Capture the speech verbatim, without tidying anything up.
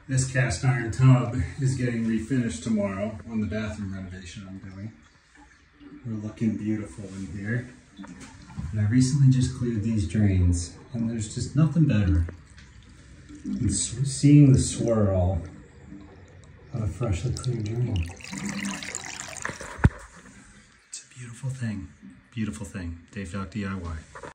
This cast iron tub is getting refinished tomorrow on the bathroom renovation I'm doing. We're looking beautiful in here. And I recently just cleared these drains, and there's just nothing better than seeing the swirl of a freshly cleared drain. It's a beautiful thing. Beautiful thing. Dave Doc D I Y.